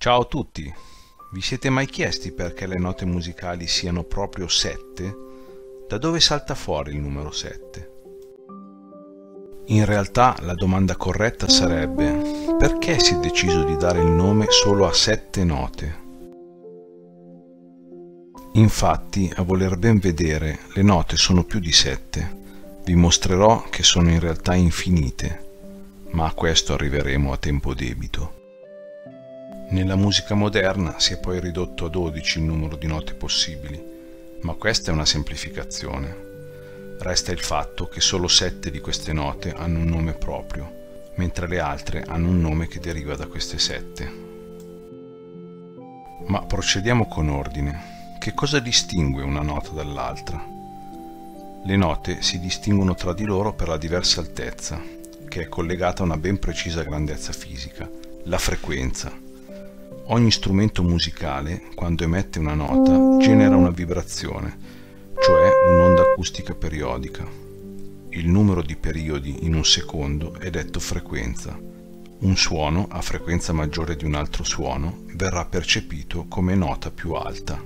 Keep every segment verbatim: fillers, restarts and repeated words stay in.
Ciao a tutti! Vi siete mai chiesti perché le note musicali siano proprio sette? Da dove salta fuori il numero sette? In realtà la domanda corretta sarebbe: perché si è deciso di dare il nome solo a sette note? Infatti, a voler ben vedere, le note sono più di sette. Vi mostrerò che sono in realtà infinite, ma a questo arriveremo a tempo debito. Nella musica moderna si è poi ridotto a dodici il numero di note possibili, ma questa è una semplificazione. Resta il fatto che solo sette di queste note hanno un nome proprio, mentre le altre hanno un nome che deriva da queste sette. Ma procediamo con ordine. Che cosa distingue una nota dall'altra? Le note si distinguono tra di loro per la diversa altezza, che è collegata a una ben precisa grandezza fisica, la frequenza. Ogni strumento musicale, quando emette una nota, genera una vibrazione, cioè un'onda acustica periodica. Il numero di periodi in un secondo è detto frequenza. Un suono a frequenza maggiore di un altro suono verrà percepito come nota più alta.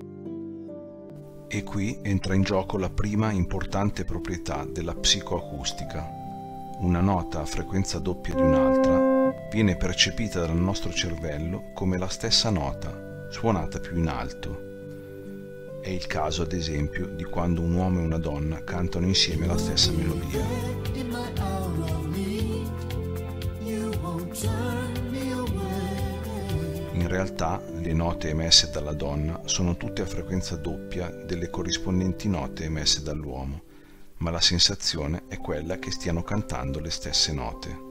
E qui entra in gioco la prima importante proprietà della psicoacustica. Una nota a frequenza doppia di un'altra viene percepita dal nostro cervello come la stessa nota, suonata più in alto. È il caso, ad esempio, di quando un uomo e una donna cantano insieme la stessa melodia. In realtà, le note emesse dalla donna sono tutte a frequenza doppia delle corrispondenti note emesse dall'uomo, ma la sensazione è quella che stiano cantando le stesse note.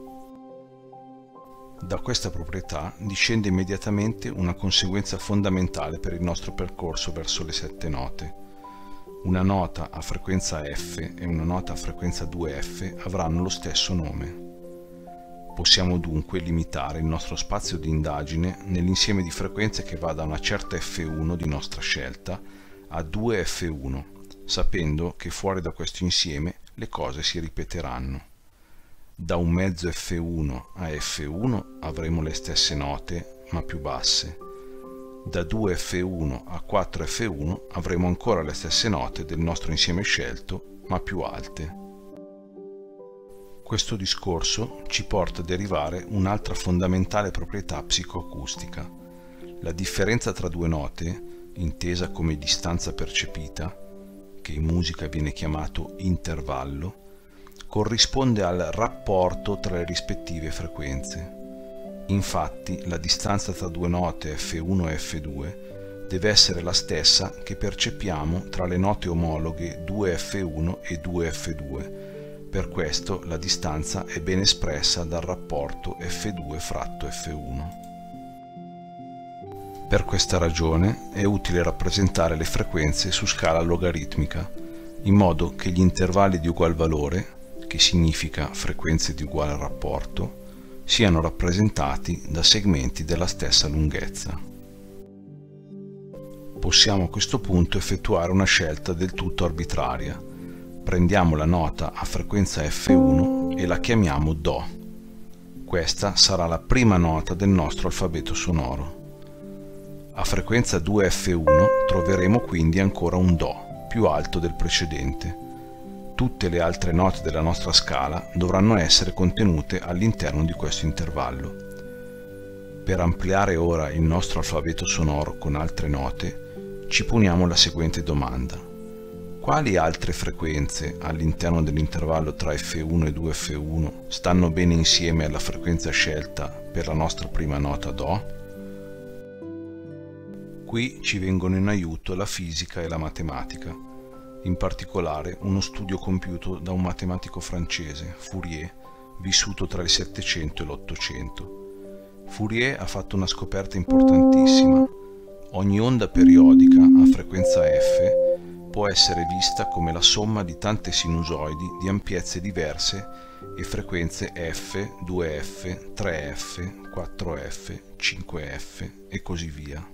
Da questa proprietà discende immediatamente una conseguenza fondamentale per il nostro percorso verso le sette note. Una nota a frequenza F e una nota a frequenza due F avranno lo stesso nome. Possiamo dunque limitare il nostro spazio di indagine nell'insieme di frequenze che va da una certa F uno di nostra scelta a due F uno, sapendo che fuori da questo insieme le cose si ripeteranno. Da un mezzo F uno a F uno avremo le stesse note, ma più basse. Da due F uno a quattro F uno avremo ancora le stesse note del nostro insieme scelto, ma più alte. Questo discorso ci porta a derivare un'altra fondamentale proprietà psicoacustica. La differenza tra due note, intesa come distanza percepita, che in musica viene chiamato intervallo, corrisponde al rapporto tra le rispettive frequenze. Infatti, la distanza tra due note F uno e F due deve essere la stessa che percepiamo tra le note omologhe due F uno e due F due. Per questo la distanza è ben espressa dal rapporto F due fratto F uno. Per questa ragione è utile rappresentare le frequenze su scala logaritmica, in modo che gli intervalli di ugual valore, che significa frequenze di uguale rapporto, siano rappresentati da segmenti della stessa lunghezza. Possiamo a questo punto effettuare una scelta del tutto arbitraria. Prendiamo la nota a frequenza F uno e la chiamiamo Do. Questa sarà la prima nota del nostro alfabeto sonoro. A frequenza due F uno troveremo quindi ancora un Do, più alto del precedente. Tutte le altre note della nostra scala dovranno essere contenute all'interno di questo intervallo. Per ampliare ora il nostro alfabeto sonoro con altre note, ci poniamo la seguente domanda: quali altre frequenze all'interno dell'intervallo tra F uno e due F uno stanno bene insieme alla frequenza scelta per la nostra prima nota Do? Qui ci vengono in aiuto la fisica e la matematica. In particolare uno studio compiuto da un matematico francese, Fourier, vissuto tra il Settecento e l'Ottocento. Fourier ha fatto una scoperta importantissima. Ogni onda periodica a frequenza F può essere vista come la somma di tante sinusoidi di ampiezze diverse e frequenze F, due F, tre F, quattro F, cinque F e così via.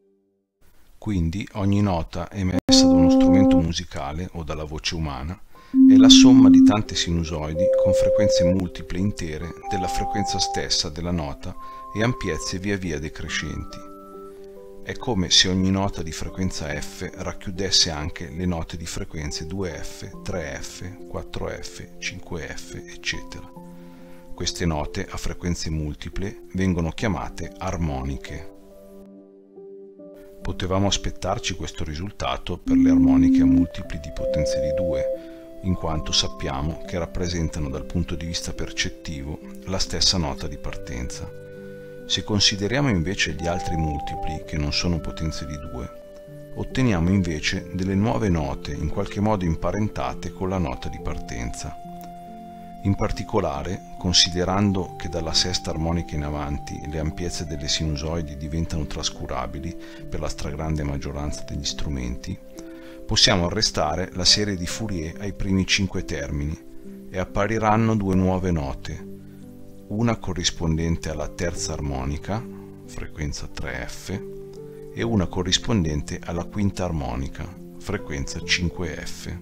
Quindi ogni nota emessa da uno strumento musicale o dalla voce umana è la somma di tante sinusoidi con frequenze multiple intere della frequenza stessa della nota e ampiezze via via decrescenti. È come se ogni nota di frequenza F racchiudesse anche le note di frequenze due F, tre F, quattro F, cinque F, eccetera. Queste note a frequenze multiple vengono chiamate armoniche. Potevamo aspettarci questo risultato per le armoniche a multipli di potenza di due, in quanto sappiamo che rappresentano dal punto di vista percettivo la stessa nota di partenza. Se consideriamo invece gli altri multipli che non sono potenze di due, otteniamo invece delle nuove note in qualche modo imparentate con la nota di partenza. In particolare, considerando che dalla sesta armonica in avanti le ampiezze delle sinusoidi diventano trascurabili per la stragrande maggioranza degli strumenti, possiamo arrestare la serie di Fourier ai primi cinque termini e appariranno due nuove note, una corrispondente alla terza armonica, frequenza tre F, e una corrispondente alla quinta armonica, frequenza cinque F.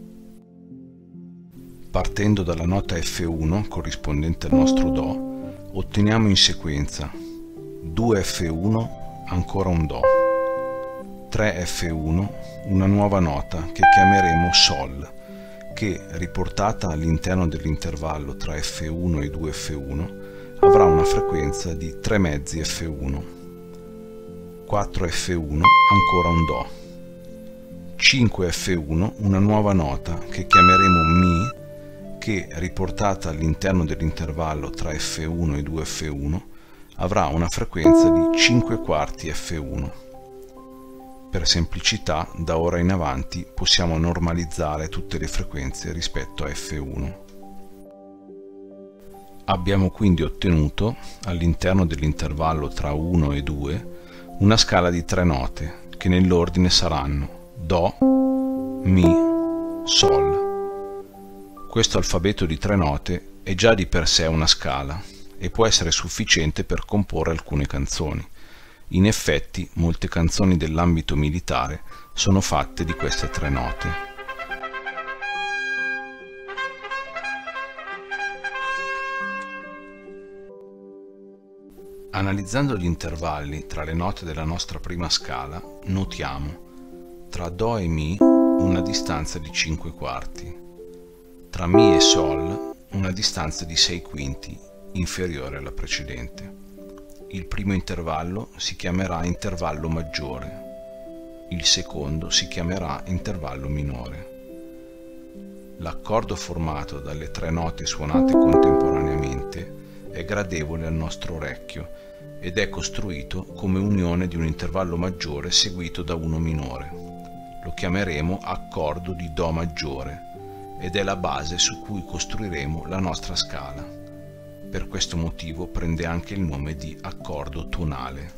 Partendo dalla nota F uno, corrispondente al nostro Do, otteniamo in sequenza due F uno, ancora un Do, tre F uno, una nuova nota che chiameremo Sol, che, riportata all'interno dell'intervallo tra F uno e due F uno, avrà una frequenza di tre mezzi F uno, quattro F uno, ancora un Do, cinque F uno, una nuova nota che chiameremo Mi, che, riportata all'interno dell'intervallo tra F uno e due F uno, avrà una frequenza di cinque quarti F uno. Per semplicità, da ora in avanti possiamo normalizzare tutte le frequenze rispetto a F uno. Abbiamo quindi ottenuto, all'interno dell'intervallo tra uno e due, una scala di tre note, che nell'ordine saranno Do, Mi, Sol. Questo alfabeto di tre note è già di per sé una scala e può essere sufficiente per comporre alcune canzoni. In effetti, molte canzoni dell'ambito militare sono fatte di queste tre note. Analizzando gli intervalli tra le note della nostra prima scala, notiamo tra Do e Mi una distanza di cinque quarti, tra Mi e Sol una distanza di sei quinti, inferiore alla precedente. Il primo intervallo si chiamerà intervallo maggiore, il secondo si chiamerà intervallo minore. L'accordo formato dalle tre note suonate contemporaneamente è gradevole al nostro orecchio ed è costruito come unione di un intervallo maggiore seguito da uno minore. Lo chiameremo accordo di Do maggiore ed è la base su cui costruiremo la nostra scala. Per questo motivo prende anche il nome di accordo tonale.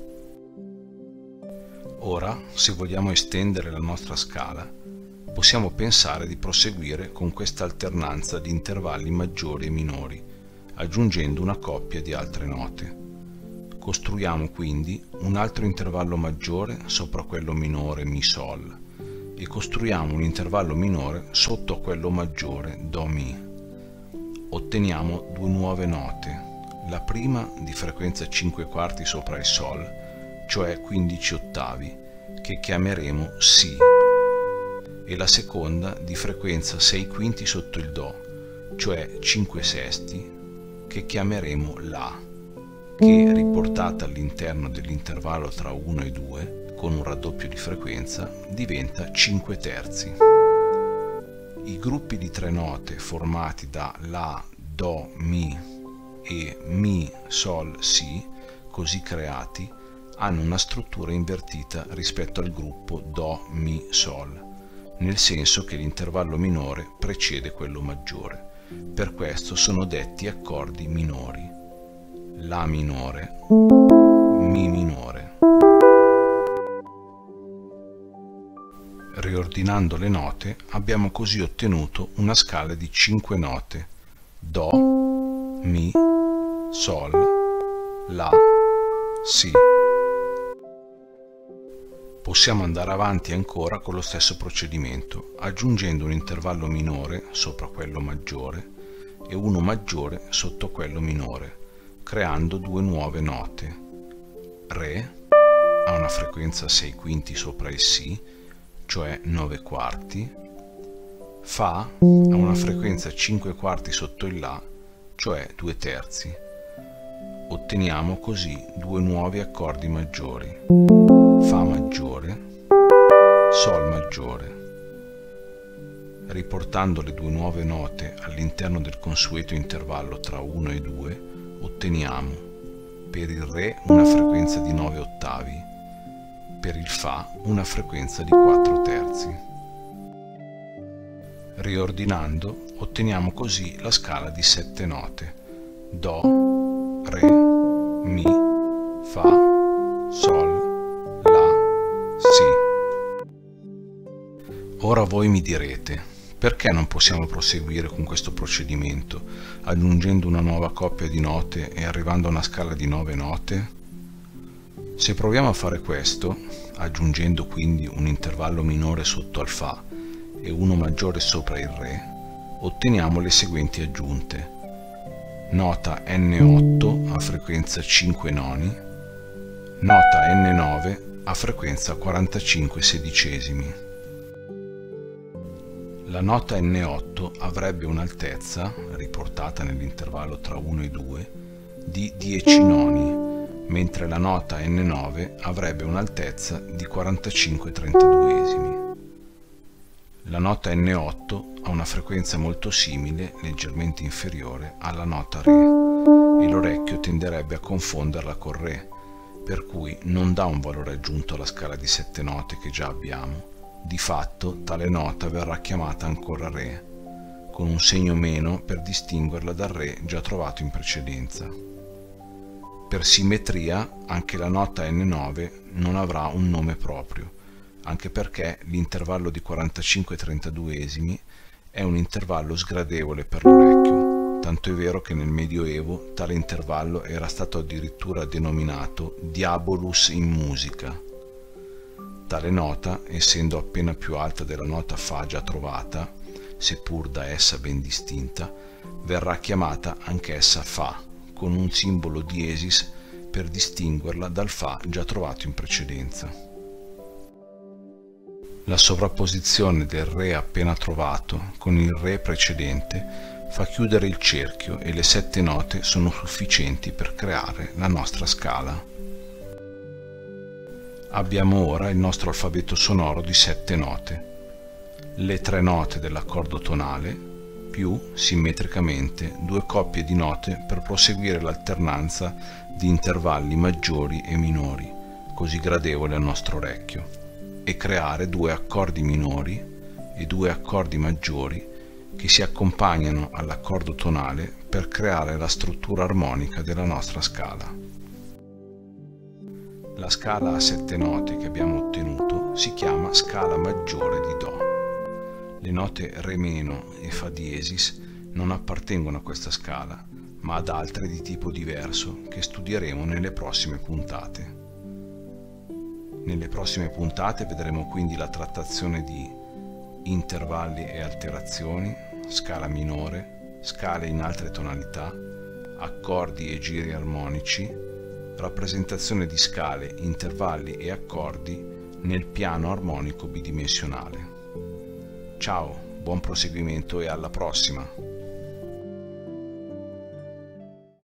Ora, se vogliamo estendere la nostra scala, possiamo pensare di proseguire con questa alternanza di intervalli maggiori e minori, aggiungendo una coppia di altre note. Costruiamo quindi un altro intervallo maggiore sopra quello minore Mi-Sol e costruiamo un intervallo minore sotto quello maggiore Do-Mi. Otteniamo due nuove note, la prima di frequenza cinque quarti sopra il Sol, cioè quindici ottavi, che chiameremo Si, e la seconda di frequenza sei quinti sotto il Do, cioè cinque sesti, che chiameremo La, che, riportata all'interno dell'intervallo tra uno e due, con un raddoppio di frequenza, diventa cinque terzi. I gruppi di tre note formati da La, Do, Mi e Mi, Sol, Si, così creati, hanno una struttura invertita rispetto al gruppo Do, Mi, Sol, nel senso che l'intervallo minore precede quello maggiore. Per questo sono detti accordi minori. La minore, Mi minore. Riordinando le note, abbiamo così ottenuto una scala di cinque note: Do, Mi, Sol, La, Si. Possiamo andare avanti ancora con lo stesso procedimento, aggiungendo un intervallo minore sopra quello maggiore e uno maggiore sotto quello minore, creando due nuove note. Re ha una frequenza sei quinti sopra il Si, cioè nove quarti. Fa ha una frequenza cinque quarti sotto il La, cioè due terzi. Otteniamo così due nuovi accordi maggiori: Fa maggiore, Sol maggiore. Riportando le due nuove note all'interno del consueto intervallo tra uno e due, otteniamo per il Re una frequenza di nove ottavi, per il Fa una frequenza di quattro terzi. Riordinando, otteniamo così la scala di sette note: Do, Re, Mi, Fa, Sol, La, Si. Ora voi mi direte: perché non possiamo proseguire con questo procedimento, aggiungendo una nuova coppia di note e arrivando a una scala di nove note? Se proviamo a fare questo, aggiungendo quindi un intervallo minore sotto al Fa e uno maggiore sopra il Re, otteniamo le seguenti aggiunte: nota N otto a frequenza cinque noni, nota N nove a frequenza quarantacinque sedicesimi. La nota N otto avrebbe un'altezza, riportata nell'intervallo tra uno e due, di dieci noni, mentre la nota N nove avrebbe un'altezza di quarantacinque trentaduesimi. La nota N otto ha una frequenza molto simile, leggermente inferiore, alla nota Re, e l'orecchio tenderebbe a confonderla col Re, per cui non dà un valore aggiunto alla scala di sette note che già abbiamo. Di fatto tale nota verrà chiamata ancora Re, con un segno meno per distinguerla dal Re già trovato in precedenza. Per simmetria, anche la nota N nove non avrà un nome proprio, anche perché l'intervallo di quarantacinque trentaduesimi è un intervallo sgradevole per l'orecchio, tanto è vero che nel Medioevo tale intervallo era stato addirittura denominato diabolus in musica. Tale nota, essendo appena più alta della nota Fa già trovata, seppur da essa ben distinta, verrà chiamata anch'essa Fa, con un simbolo diesis per distinguerla dal Fa già trovato in precedenza. La sovrapposizione del Re appena trovato con il Re precedente fa chiudere il cerchio e le sette note sono sufficienti per creare la nostra scala. Abbiamo ora il nostro alfabeto sonoro di sette note, le tre note dell'accordo tonale, più, simmetricamente, due coppie di note per proseguire l'alternanza di intervalli maggiori e minori, così gradevole al nostro orecchio, e creare due accordi minori e due accordi maggiori che si accompagnano all'accordo tonale per creare la struttura armonica della nostra scala. La scala a sette note che abbiamo ottenuto si chiama scala maggiore di Do. Le note Re meno e Fa diesis non appartengono a questa scala, ma ad altre di tipo diverso che studieremo nelle prossime puntate. Nelle prossime puntate vedremo quindi la trattazione di intervalli e alterazioni, scala minore, scale in altre tonalità, accordi e giri armonici, rappresentazione di scale, intervalli e accordi nel piano armonico bidimensionale. Ciao, buon proseguimento e alla prossima!